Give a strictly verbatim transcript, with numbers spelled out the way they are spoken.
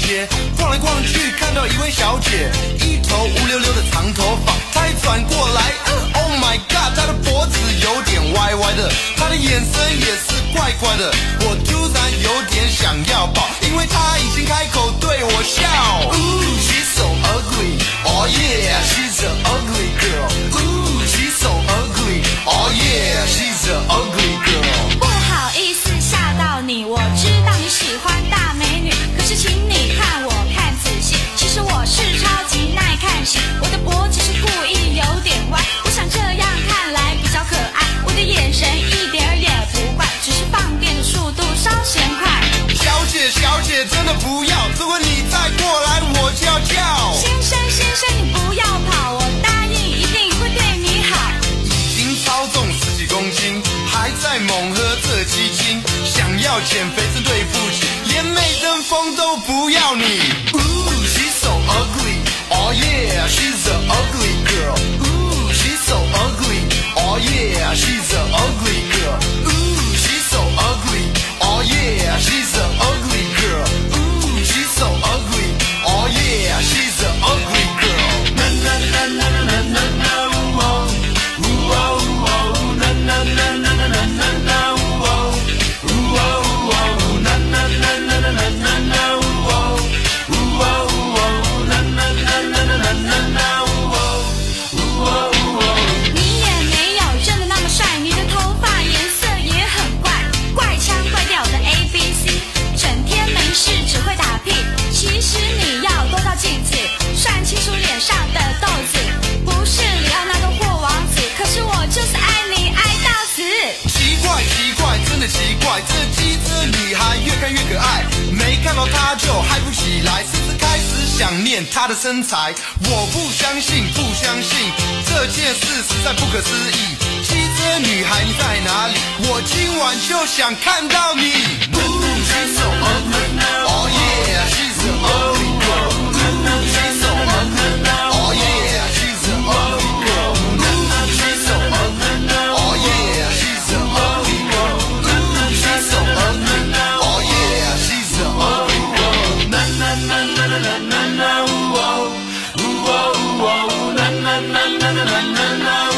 街，逛来逛去看到一位小姐，一头乌溜溜的长头发，她一转过来、呃、，Oh my god， 她的脖子有点歪歪的，她的眼神也是怪怪的，我突然有点想要抱，因为她已经开口对我笑。Ooh, she's so ugly, oh yeah, she's an ugly girl. Ooh, she's so ugly, oh yeah, she's an ugly girl. 不好意思吓到你，我知道你喜欢大美女，可是请你看我看仔细，其实我是超级耐看型，我的脖子是故意有点歪，我想这样看来比较可爱，我的眼神一点儿也不怪，只是放电的速度稍嫌快。 小姐小姐真的不要，如果你再过来我就要叫。 先生先生你不要跑，我答应一定会对你好。 已经超重十几公斤，还在猛喝这鸡精，想要减肥真对不起，连美登峰都不要你。Ooh, she's so ugly, oh yeah, she's an ugly girl. Ooh, she's so ugly, oh yeah, she's an ugly girl. Ooh, she's so ugly, oh yeah, she's an ugly girl. Ooh, she's so ugly, oh yeah, she's an ugly girl. Na na na na na na na, ooh oh, ooh oh, ooh oh, na na na na na na na na, ooh oh, ooh oh, ooh oh, na na na na na na na na, ooh oh, ooh oh, ooh oh, na na na na na na na na, ooh oh, ooh oh, ooh oh. 你也没有真的那么帅，你的头发颜色也很怪，怪腔怪调的 A B C， 整天没事只会打屁。其实你要多照镜子，算清楚脸上的痘子，不是里奥纳多或王子，可是我就是爱你爱到死。 奇怪奇怪，真的奇怪，这机智女孩越看越可爱，没看到她就嗨不起来，甚至开始想念她的身材。我不相信，不相信，这件事实在不可思议。机智女孩你在哪里？我今晚就想看到你。Ooh, she's so ugly, oh yeah, she's an ugly girl. Ooh, she's so ugly, oh yeah, she's an ugly girl. Ooh, she's so ugly, oh yeah, she's an ugly girl. Ooh, she's so ugly, oh yeah, she's an ugly girl. Na na na na na na na na, ooh oh, ooh oh, ooh oh, na na na na na na na.